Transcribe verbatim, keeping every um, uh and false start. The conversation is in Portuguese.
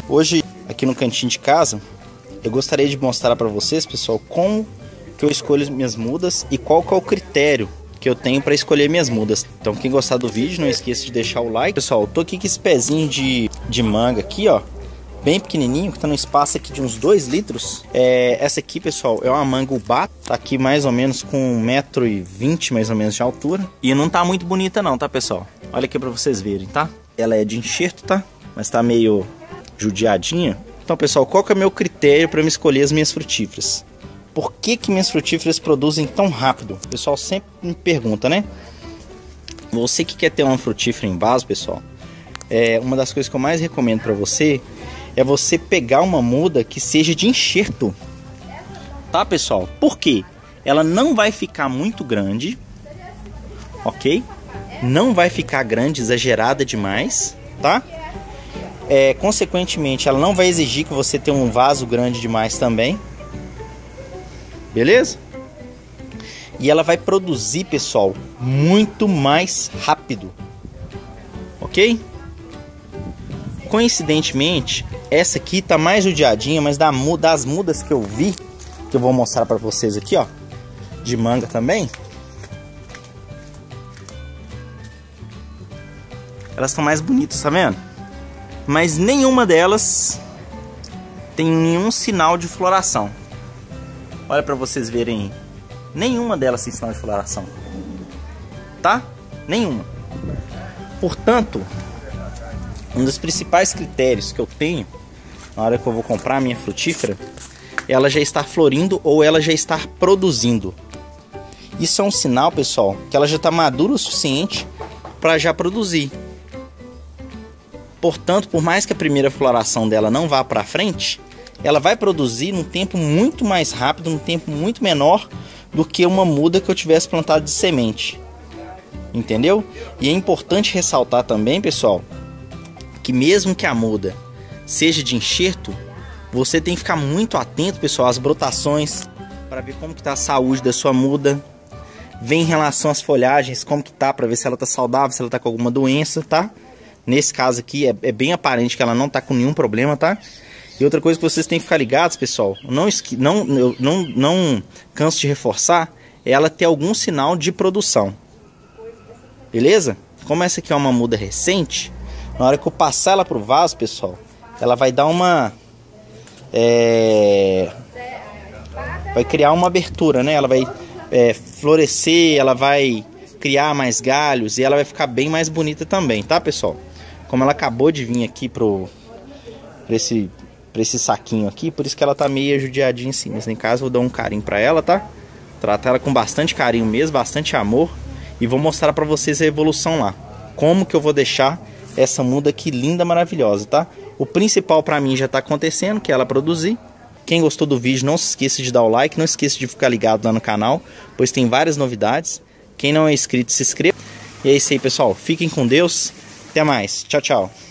Hoje, aqui no cantinho de casa, eu gostaria de mostrar para vocês, pessoal, como que eu escolho minhas mudas e qual que é o critério que eu tenho para escolher minhas mudas. Então, quem gostar do vídeo, não esqueça de deixar o like. Pessoal, eu tô aqui com esse pezinho de, de manga aqui, ó, bem pequenininho, que tá no espaço aqui de uns dois litros. É, essa aqui, pessoal, é uma manga ubá, tá aqui mais ou menos com um metro e vinte mais ou menos de altura. E não tá muito bonita não, tá, pessoal? Olha aqui para vocês verem, tá? Ela é de enxerto, tá? Mas tá meio judiadinha. Então, pessoal, qual que é o meu critério para me escolher as minhas frutíferas? Por que que minhas frutíferas produzem tão rápido? O pessoal sempre me pergunta, né? Você que quer ter uma frutífera em vaso, pessoal, é uma das coisas que eu mais recomendo para você é você pegar uma muda que seja de enxerto, tá, pessoal? Por quê? Ela não vai ficar muito grande, ok? Não vai ficar grande, exagerada demais, tá? É, consequentemente, ela não vai exigir que você tenha um vaso grande demais também. Beleza? E ela vai produzir, pessoal, muito mais rápido. Ok? Coincidentemente, essa aqui tá mais judiadinha, mas da, das mudas que eu vi, que eu vou mostrar para vocês aqui, ó, de manga também, elas estão mais bonitas, tá vendo? Mas nenhuma delas tem nenhum sinal de floração. Olha para vocês verem, nenhuma delas tem sinal de floração, tá? Nenhuma. Portanto, um dos principais critérios que eu tenho na hora que eu vou comprar a minha frutífera, ela já está florindo ou ela já está produzindo. Isso é um sinal, pessoal, que ela já está madura o suficiente para já produzir. Portanto, por mais que a primeira floração dela não vá para frente, ela vai produzir num tempo muito mais rápido, num tempo muito menor do que uma muda que eu tivesse plantado de semente. Entendeu? E é importante ressaltar também, pessoal, que mesmo que a muda seja de enxerto, você tem que ficar muito atento, pessoal, às brotações, para ver como que está a saúde da sua muda. Ver em relação às folhagens, como que tá, para ver se ela está saudável, se ela está com alguma doença, tá? Nesse caso aqui é, é bem aparente que ela não está com nenhum problema, tá? E outra coisa que vocês têm que ficar ligados, pessoal, não, não, eu não, não canso de reforçar, é ela ter algum sinal de produção. Beleza? Como essa aqui é uma muda recente, na hora que eu passar ela pro vaso, pessoal, ela vai dar uma... É, vai criar uma abertura, né? Ela vai é, florescer, ela vai criar mais galhos e ela vai ficar bem mais bonita também, tá, pessoal? Como ela acabou de vir aqui pro, pra, esse, pra esse saquinho aqui, por isso que ela tá meio judiadinha assim. Mas em casa eu vou dar um carinho pra ela, tá? Tratar ela com bastante carinho mesmo, bastante amor. E vou mostrar pra vocês a evolução lá. Como que eu vou deixar essa muda aqui linda, maravilhosa, tá? O principal pra mim já tá acontecendo, que é ela produzir. Quem gostou do vídeo, não se esqueça de dar o like, não esqueça de ficar ligado lá no canal, pois tem várias novidades. Quem não é inscrito, se inscreva. E é isso aí, pessoal. Fiquem com Deus. Até mais. Tchau, tchau.